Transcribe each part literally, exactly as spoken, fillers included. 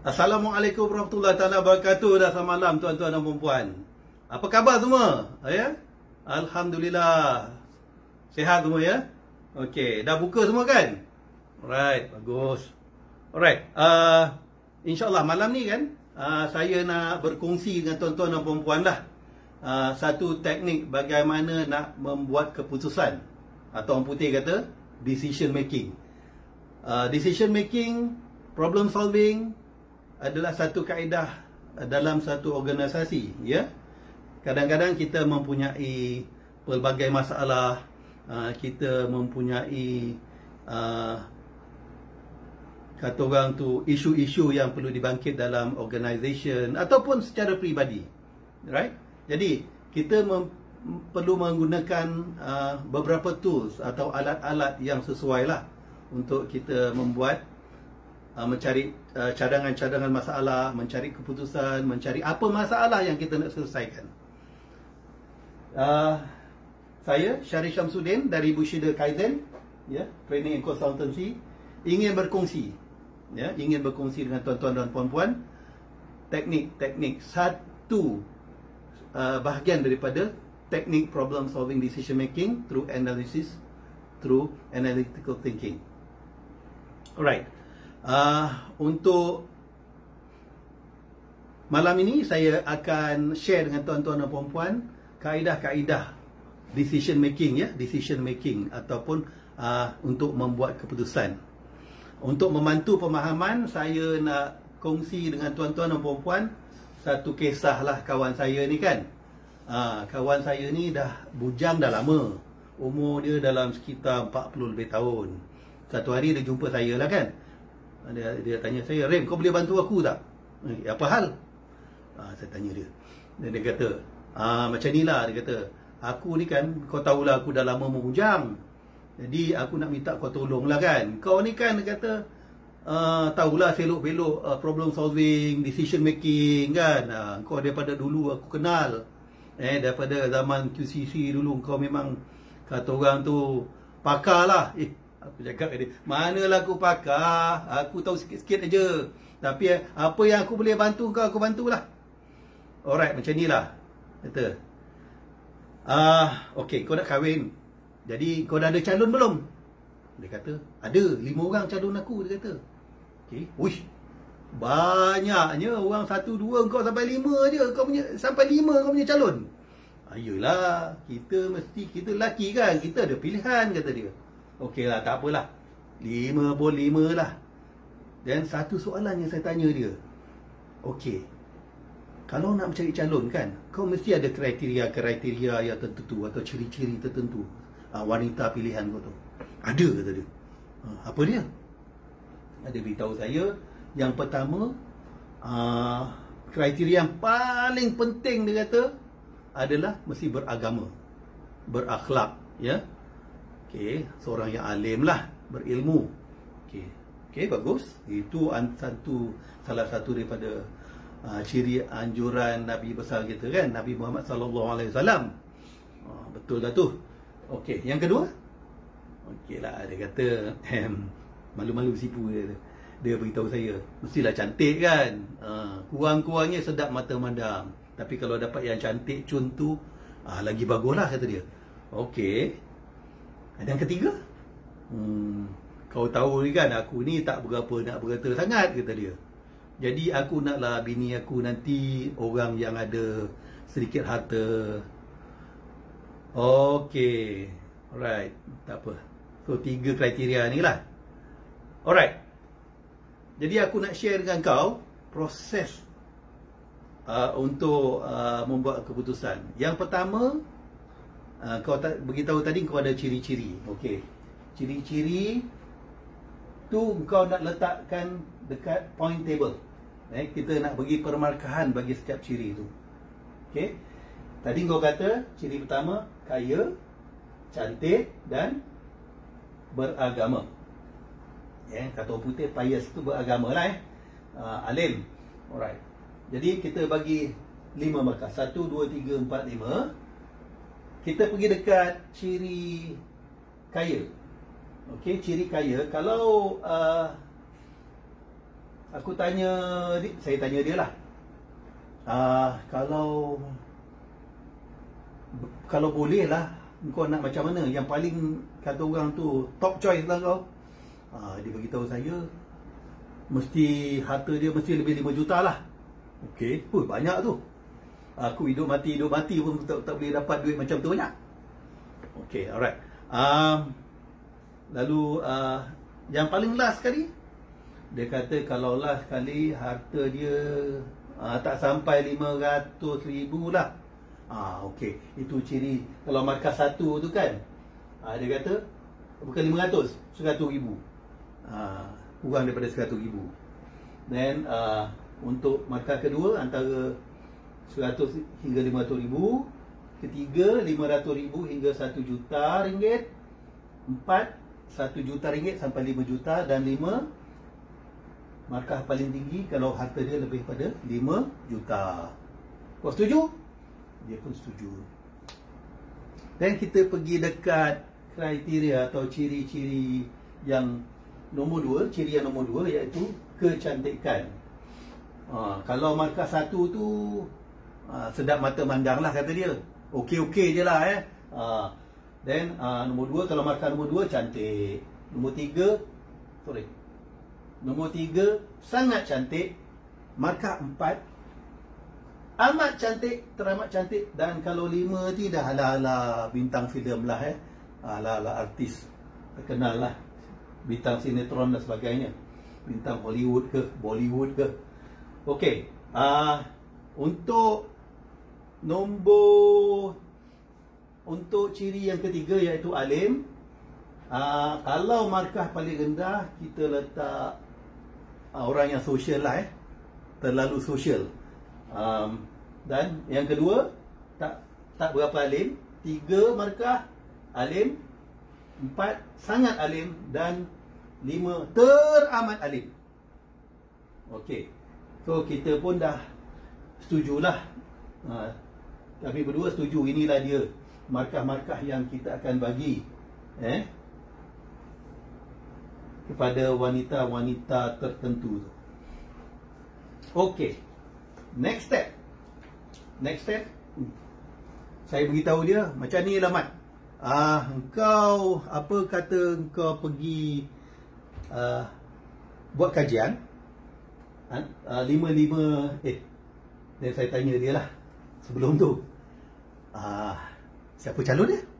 Assalamualaikum warahmatullahi taala wabarakatuh. Dah selamat malam tuan-tuan dan puan-puan. Apa khabar semua? Ya? Alhamdulillah. Sihat semua ya? Okey, dah buka semua kan? Alright, bagus. Alright, uh, insya-Allah malam ni kan uh, saya nak berkongsi dengan tuan-tuan dan puan-puan lah uh, satu teknik bagaimana nak membuat keputusan, atau orang putih kata decision making. Uh, decision making, problem solving adalah satu kaedah dalam satu organisasi, ya. Kadang-kadang kita mempunyai pelbagai masalah, uh, kita mempunyai uh, kata orang tu isu-isu yang perlu dibangkit dalam organisation ataupun secara peribadi, right? Jadi kita mem- perlu menggunakan uh, beberapa tools atau alat-alat yang sesuai lah untuk kita membuat Uh, mencari uh, cadangan-cadangan masalah, mencari keputusan, mencari apa masalah yang kita nak selesaikan. Uh, saya Syarif Syamsuddin dari Bushido Kaizen, ya, Training and Consultancy, ingin berkongsi, ya, ingin berkongsi dengan tuan-tuan dan puan-puan teknik-teknik satu uh, bahagian daripada teknik problem solving decision making through analysis, through analytical thinking. Alright. Uh, untuk malam ini saya akan share dengan tuan-tuan dan puan-puan kaedah-kaedah decision making, ya, decision making ataupun uh, untuk membuat keputusan. Untuk membantu pemahaman, saya nak kongsi dengan tuan-tuan dan puan-puan satu kisah lah kawan saya ni kan. Uh, kawan saya ni dah bujang dah lama. Umur dia dalam sekitar empat puluh lebih tahun. Satu hari dia jumpa saya lah kan. Dia, dia tanya saya, "Rem, kau boleh bantu aku tak?" Eh, apa hal? Ha, saya tanya dia. Dia, dia kata, ah, macam ni lah. Dia kata, "Aku ni kan, kau tahulah aku dah lama membujang. Jadi aku nak minta kau tolong lah kan. Kau ni kan," dia kata, ah, "tahulah selok-belok uh, problem solving, decision making kan. Ah, kau daripada dulu aku kenal. Eh, daripada zaman Q C C dulu kau memang kata orang tu pakar lah." Eh, aku cakap ke dia, "Manalah aku pakar, aku tahu sikit-sikit aja. Tapi apa yang aku boleh bantu kau, aku bantulah." Alright, macam ni lah. Kata, ah, okay, kau nak kahwin, jadi kau dah ada calon belum? Dia kata, "Ada, lima orang calon aku," dia kata. Okay, wish, banyaknya orang, satu, dua, kau sampai lima je. Kau punya, sampai lima kau punya calon. Ah, yelah, kita mesti, kita lelaki kan, kita ada pilihan, kata dia. Okey lah, tak apalah. Lima pun lima lah. Dan satu soalan yang saya tanya dia. Okey, kalau nak mencari calon kan, kau mesti ada kriteria-kriteria yang tertentu atau ciri-ciri tertentu. Ha, wanita pilihan kau tu. Ada, kata dia. Ha, apa dia? Dia beritahu saya, yang pertama, uh, kriteria yang paling penting dia kata adalah mesti beragama, berakhlak, ya. Okey, seorang yang alim lah, berilmu. Okey, okey, bagus. Itu satu, salah satu daripada uh, ciri anjuran Nabi besar kita kan, Nabi Muhammad sallallahu alaihi wasallam. Uh, betul lah tu. Okey, yang kedua. Okey lah, dia kata, malu-malu sipu dia. Dia beritahu saya, mestilah cantik kan. Uh, kurang-kurangnya sedap mata mandang. Tapi kalau dapat yang cantik cun tu, uh, lagi baguslah, kata dia. Okey. Dan ketiga, hmm, kau tahu ni kan, aku ni tak berapa nak berkata sangat, kata dia. Jadi aku naklah bini aku nanti orang yang ada sedikit harta. Okey, alright, tak apa. So tiga kriteria ni lah. Alright. Jadi aku nak share dengan kau proses uh, untuk uh, membuat keputusan. Yang pertama, Uh, kau tak beritahu tadi kau ada ciri-ciri. Okey. Ciri-ciri tu kau nak letakkan dekat point table. Eh, kita nak bagi permarkahan bagi setiap ciri tu. Okey. Tadi kau kata ciri pertama kaya, cantik dan beragama. Eh, kata orang putih pious tu beragama lah eh. Uh, alim. Alright. Jadi kita bagi lima markah. Satu, dua, tiga, empat, lima. Kita pergi dekat ciri kaya. Okey, ciri kaya. Kalau uh, Aku tanya, saya tanya dia lah. Uh, kalau kalau boleh lah, kau nak macam mana? Yang paling kata orang tu top choice lah kau. Uh, dia beritahu saya, mesti harta dia mesti lebih lima juta lah. Okey, oh, banyak tu. Aku hidup mati, hidup mati pun tak, tak boleh dapat duit macam tu banyak. Okey, alright. Um, lalu uh, yang paling last sekali, dia kata kalau last sekali harta dia uh, tak sampai lima ratus ribu lah. Ah, okey, itu ciri kalau markah satu tu kan. Ah, dia kata bukan lima ratus, seratus ribu. Ah, kurang daripada seratus ribu. Then uh, untuk markah kedua antara seratus hingga lima ratus ribu, ketiga lima ratus ribu hingga satu juta ringgit, empat satu juta ringgit sampai lima juta, dan lima markah paling tinggi kalau harta dia lebih pada lima juta. Kau setuju? Dia pun setuju. Dan kita pergi dekat kriteria atau ciri-ciri yang nombor dua, ciri yang nombor dua iaitu kecantikan. Ha, kalau markah satu tu ha, sedap mata mandang lah kata dia. Okey-okey je lah eh. Ha, then ha, nombor dua, kalau markah nombor dua cantik. Nombor tiga, sorry. Nombor tiga sangat cantik. Markah empat amat cantik, teramat cantik. Dan kalau lima ni dah ala-ala bintang filem lah eh. Ala-ala artis terkenal lah, bintang sinetron dan sebagainya, bintang Hollywood ke Bollywood ke. Okey, uh, untuk nombor untuk ciri yang ketiga iaitu alim. Uh, kalau markah paling rendah kita letak uh, orang yang sosial lah eh, terlalu sosial. Um, dan yang kedua tak tak berapa alim. Tiga markah alim, empat sangat alim, dan lima teramat alim. Okey, so kita pun dah setujulah. Ha, kami berdua setuju inilah dia markah-markah yang kita akan bagi eh kepada wanita-wanita tertentu. Okey, next step. Next step, saya beritahu dia macam ni lah Mat. Ah, engkau apa kata engkau pergi uh, buat kajian uh, lima lima eh dan saya tanya dia lah sebelum tu, ah, siapa calon dia?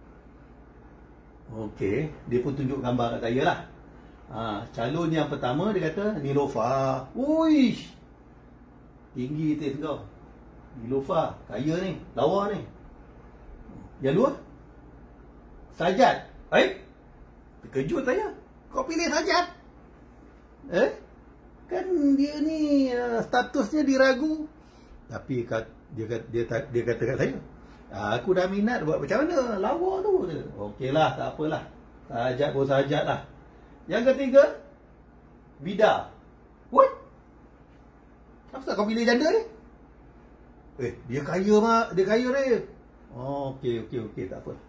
Okey, dia pun tunjuk gambar kat saya lah. Ah, calon yang pertama dia kata Nilofa. Uish, tinggi tes kau. Nilofa, kaya ni, lawa ni. Yang dua, Sajat. Eh, terkejut saya. Kau pilih Sajat? Eh, kan dia ni uh, statusnya diragu. Tapi kat, dia, dia, dia, dia kata kat saya, aku dah minat, buat macam mana? Lawa tu. Okeylah, tak apalah. Sajat pun Sajat lah. Yang ketiga, Bida. What? Kenapa kau pilih janda ni? Eh, dia kaya mak, dia kaya ni. Oh, okey, okey, okey, tak apa.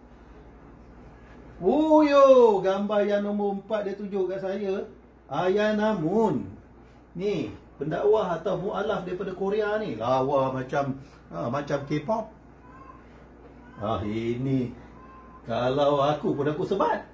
Oh yo, gambar yang nombor empat dia tunjuk kat saya, Ayana Moon. Ni, pendakwah atau mu'alaf daripada Korea ni. Lawa macam ha, macam K-pop. Ah, ini kalau aku pun aku sebat.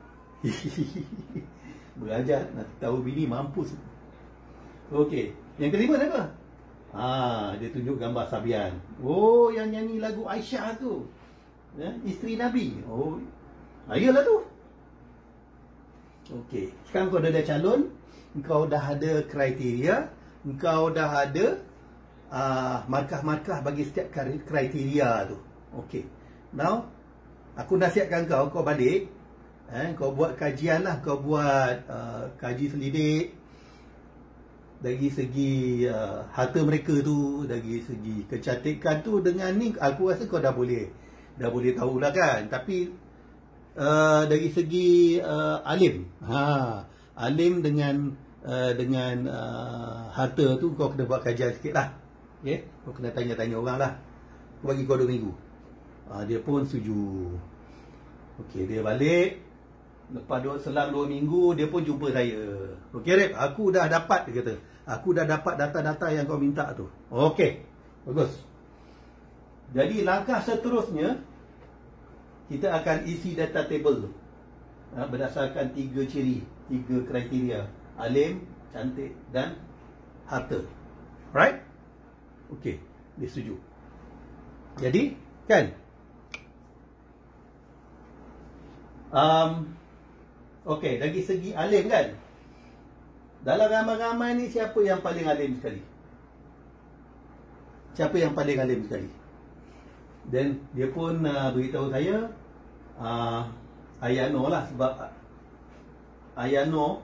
Belajar nak tahu bini mampus. Okey, yang kelima ni apa? Ah, dia tunjuk gambar Sabian. Oh, yang nyanyi lagu Aisyah tu, ya, isteri Nabi. Oh, ayolah tu. Okey, sekarang kau dah ada calon, kau dah ada kriteria, kau dah ada uh, markah-markah bagi setiap kriteria tu. Okey, now aku nasihatkan kau, kau balik, eh, kau buat kajian lah, kau buat uh, kaji selidik dari segi uh, harta mereka tu, dari segi kecantikan tu. Dengan ni aku rasa kau dah boleh dah boleh tahulah kan. Tapi uh, dari segi uh, alim, ha, alim dengan uh, dengan uh, harta tu kau kena buat kajian sikit lah. Okay? Kau kena tanya-tanya orang lah. Kau bagi kau dua minggu. uh, Dia pun setuju. Okey, dia balik, Lepas dua, selang dua minggu, dia pun jumpa saya. Okey, Rip, aku dah dapat, dia kata. Aku dah dapat data-data yang kau minta tu. Okey, bagus. Jadi, langkah seterusnya, kita akan isi data table tu. Ha, berdasarkan tiga ciri, tiga kriteria. Alim, cantik dan harta. Right? Okey, dia setuju. Jadi, kan? Um, Okey, dari segi alim kan, dalam ramai-ramai ni siapa yang paling alim sekali? Siapa yang paling alim sekali? Dan dia pun uh, beritahu saya uh, Ayano lah, sebab Ayano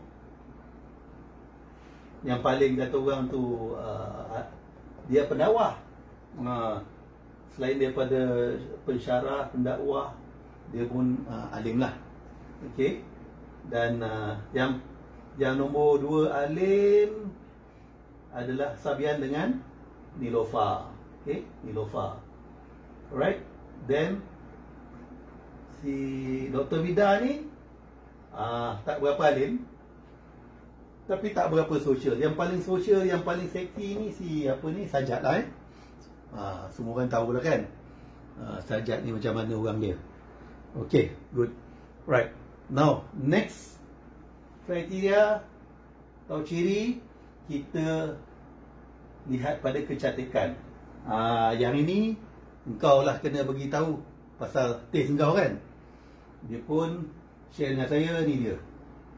yang paling kata orang tu uh, dia pendakwah. uh, Selain daripada pensyarah, pendakwah, dia pun uh, alim lah. Okey. Dan uh, yang yang nombor dua alim adalah Sabian dengan Nilofa. Okay, Nilofa. Alright. Then si Doktor Vida ni uh, tak berapa alim, tapi tak berapa sosial. Yang paling sosial, yang paling seksi ni si apa ni, Sajat lah eh. Uh, semua orang tahu lah kan. uh, Sajat ni macam mana orang dia. Okay, good. Right. Now, next kriteria atau ciri, kita lihat pada kecantikan. Ah, yang ini engkau lah kena bagi tahu pasal test engkau kan. Dia pun share dengan saya, ni dia.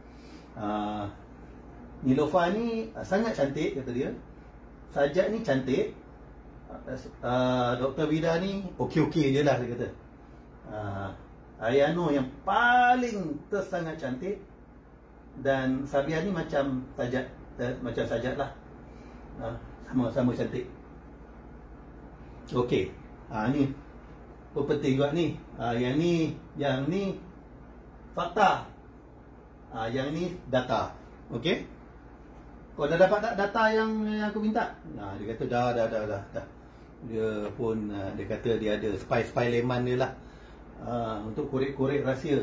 Ah, Nilofa ni sangat cantik kata dia. Sajat ni cantik. Ah, Doktor Vida ni okey-okey je lah dia kata. Ah, Ayano yang paling tersangat cantik, dan Sabian ni macam Sajat, eh, macam Sajat lah. Ha, sama-sama cantik. Okey. Ha, ni apa penting juga ni. Ha, yang ni, yang ni fakta. Ha, yang ni data. Okey. Kau dah dapat tak data yang, yang aku minta? Ha, dia kata dah, dah, dah, dah, dah. Dia pun, dia kata dia ada spy-spy leman dia lah. Uh, untuk korek-korek rahsia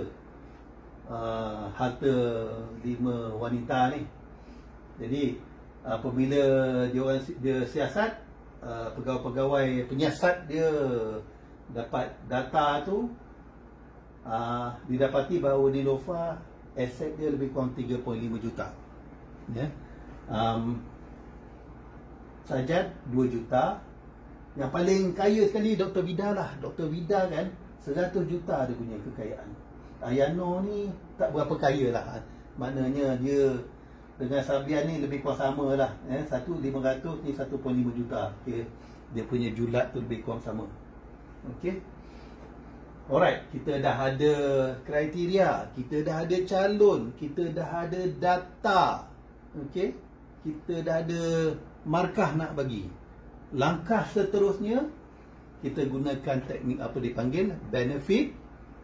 uh, harta lima wanita ni. Jadi apabila dia orang dia siasat, uh, pegawai-pegawai penyiasat dia dapat data tu, uh, didapati bahawa Nilofa aset dia lebih kurang tiga perpuluhan lima juta. Ya. Yeah. Um, Sajat dua juta. Yang paling kaya sekali Doktor Vida lah. Doktor Vida kan seratus juta dia punya kekayaan. Ayano ni tak berapa kaya lah. Maknanya dia dengan Sabian ni lebih kurang sama lah. Eh, satu lima ratus, ni satu perpuluhan lima juta. Okay. Dia punya julat tu lebih kurang sama. Okay. Alright, kita dah ada kriteria, kita dah ada calon, kita dah ada data. Okay. Kita dah ada markah nak bagi. Langkah seterusnya, kita gunakan teknik apa dipanggil benefit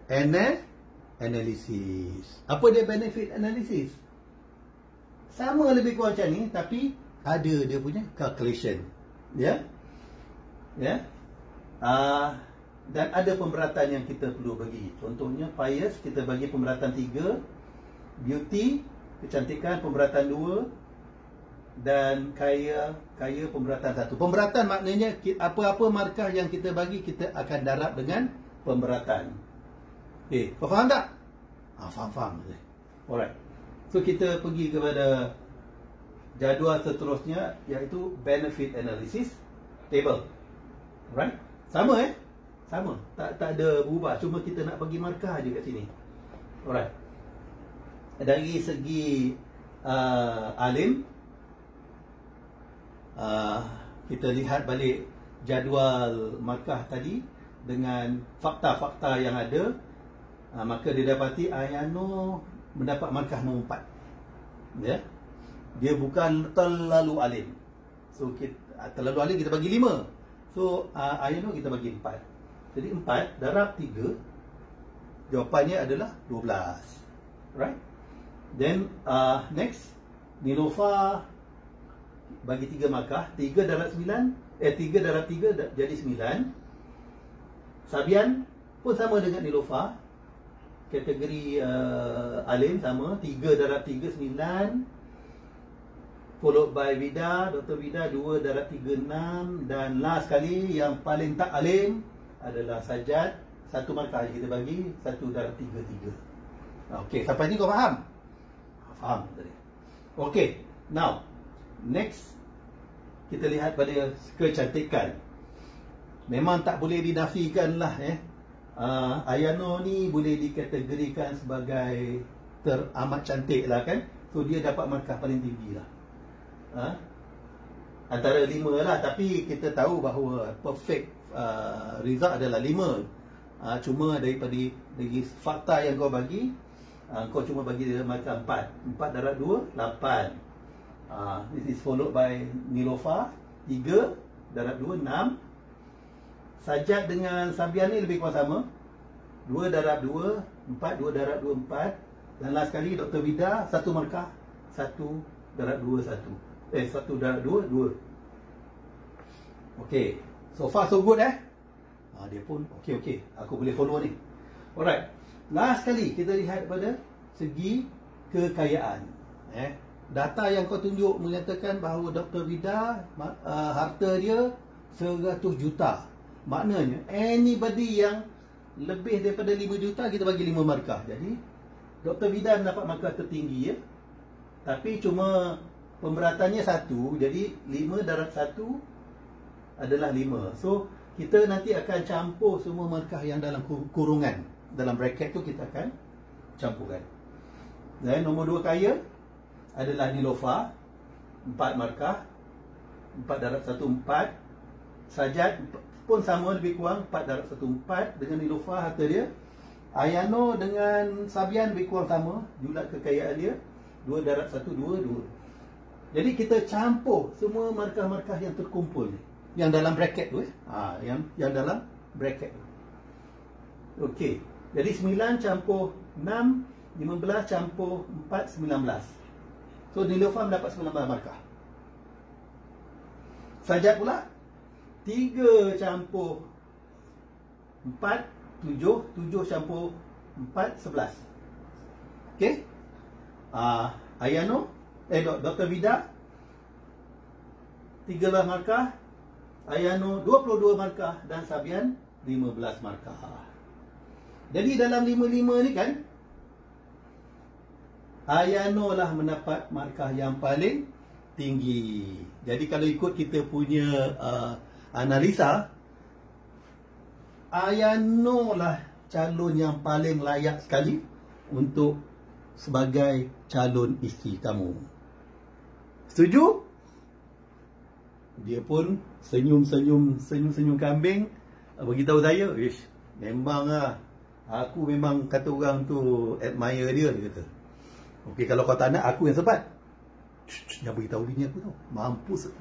analysis. Apa dia benefit analysis? Sama lebih kurang macam ni, tapi ada dia punya calculation. Ya. Ya. Uh, dan ada pemberatan yang kita perlu bagi. Contohnya pious, kita bagi pemberatan tiga. Beauty, kecantikan, pemberatan dua. Dan kaya, kaya pemberatan satu. Pemberatan maknanya apa-apa markah yang kita bagi, kita akan darab dengan pemberatan. Eh, kau faham tak? Ah, faham-faham. Alright. So kita pergi kepada jadual seterusnya, iaitu benefit analysis table. Alright? Sama eh? Sama. Tak tak ada berubah. Cuma kita nak bagi markah aja kat sini. Alright. Dari segi uh, alim, Uh, kita lihat balik jadual markah tadi dengan fakta-fakta yang ada, uh, maka didapati Ayano mendapat markah nombor empat. Ya? Dia bukan terlalu alim. So kita, uh, terlalu alim kita bagi lima. So uh, Ayano kita bagi empat. Jadi empat darab tiga, jawapannya adalah dua belas. Right? Then uh, next, Nilofa bagi tiga markah, tiga darab sembilan, eh tiga darab tiga jadi sembilan. Sabian pun sama dengan Nilofa, kategori uh, Alim sama, tiga darab tiga, sembilan. Followed by Vida, Doktor Vida dua darab tiga, enam. Dan last sekali yang paling tak Alim adalah Sajat, satu markah kita bagi, satu darab tiga, tiga. Okey, sampai ni kau faham? Faham tadi. Okey, now next kita lihat pada kecantikan. Memang tak boleh dinafikan lah eh. Uh, Ayano ni boleh dikategorikan sebagai teramat cantik lah kan. So dia dapat markah paling tinggi lah. Uh, antara lima lah. Tapi kita tahu bahawa perfect uh, result adalah lima. Uh, cuma daripada dari fakta yang kau bagi, uh, kau cuma bagi dia markah empat. Empat darab dua, lapan. Uh, this is followed by Nilofa, tiga darab dua, enam. Sajat dengan Sabian ni lebih kurang sama, dua darab dua, empat, dua darab dua, empat. Dan last sekali Doktor Vida, satu markah, satu darab dua, satu. Eh, satu darab dua, dua. Okay, so far so good eh. Ha, dia pun okay, okay, aku boleh follow ni. Alright, last sekali kita lihat pada segi kekayaan eh. Data yang kau tunjuk menyatakan bahawa Doktor Vida uh, harta dia seratus juta. Maknanya anybody yang lebih daripada lima juta kita bagi lima markah. Jadi Doktor Vida mendapat markah tertinggi ya. Tapi cuma pemberatannya satu. Jadi lima darab satu adalah lima. So kita nanti akan campur semua markah yang dalam kurungan, dalam bracket tu kita akan campurkan. Dan nombor dua kaya adalah Nilofa, empat markah, empat darab satu, empat. Sajat pun sama lebih kurang, empat darab satu, empat. Dengan Nilofa harta dia. Ayano dengan Sabian lebih kurang sama, julat kekayaan dia, dua darab satu, dua, dua. Jadi kita campur semua markah-markah yang terkumpul ni, yang dalam bracket tu eh. Ha, yang yang dalam bracket tu. Okey. Jadi sembilan campur enam, lima belas campur empat, sembilan belas. So Nilofa mendapat sembilan belas markah. Sajat pula tiga campur empat, tujuh, tujuh campur empat, sebelas. Okey. Ah, uh, Ayano, eh Doktor Vida tiga belas markah, Ayano dua puluh dua markah dan Sabian lima belas markah. Jadi dalam lima lima ni kan, Ayano lah mendapat markah yang paling tinggi. Jadi kalau ikut kita punya uh, analisa, Ayano lah calon yang paling layak sekali untuk sebagai calon isteri kamu. Setuju? Dia pun senyum-senyum, senyum-senyum kambing, beritahu saya, ish, memang lah, aku memang kata orang tu admire dia, dia kata. Okey, kalau kau tak nak, aku yang sebat. Jangan beritahu bini aku tu. Mampus.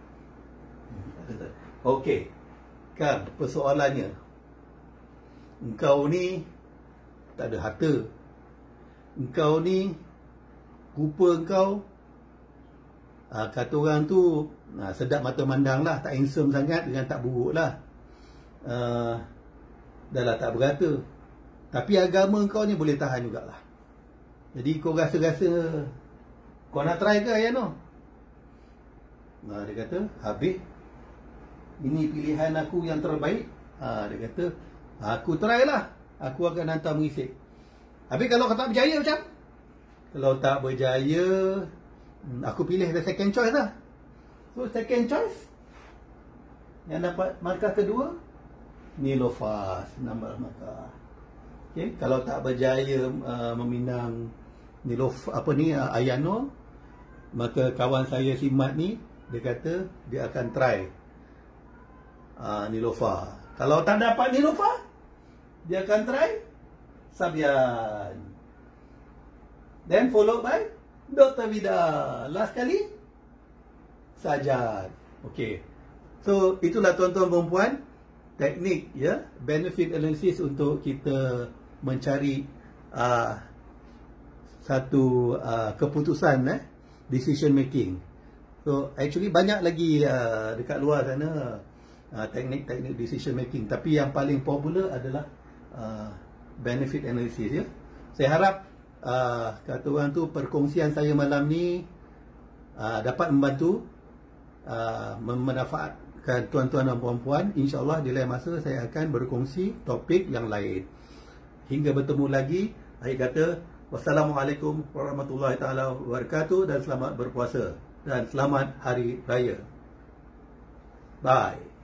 Okey. Kan, persoalannya, engkau ni tak ada harta. Engkau ni, rupa engkau, aa, kata orang tu, aa, sedap mata mandang lah. Tak handsome sangat dengan tak buruk lah. Aa, dah lah tak berata. Tapi agama engkau ni boleh tahan jugalah. Jadi kau rasa-rasa kau nak try ke Ayano? Nah, dia kata, habis ini pilihan aku yang terbaik. Ha, dia kata, aku try lah. Aku akan hantar mengisik. Habis kalau kau tak berjaya macam? Kalau tak berjaya, aku pilih the second choice lah. So second choice yang dapat markah kedua, Nilofa, enam markah. Okay, kalau tak berjaya uh, meminang Nilofa, apa ni, uh, Ayano, maka kawan saya si Mat ni, dia kata dia akan try uh, Nilofa. Kalau tak dapat Nilofa, dia akan try Sabian. Then followed by Doktor Vida. Last kali Sajat. Okay. So itulah tuan-tuan dan puan, teknik ya, benefit analysis untuk kita mencari uh, satu uh, keputusan eh, decision making. So actually banyak lagi uh, dekat luar sana uh, teknik-teknik decision making, tapi yang paling popular adalah uh, benefit analysis ya. Saya harap uh, kata orang tu perkongsian saya malam ni uh, dapat membantu uh, memanfaatkan tuan-tuan dan puan-puan. InsyaAllah di lain masa saya akan berkongsi topik yang lain. Hingga bertemu lagi, saya kata wassalamualaikum warahmatullahi taala wabarakatuh dan selamat berpuasa dan selamat hari raya. Bye.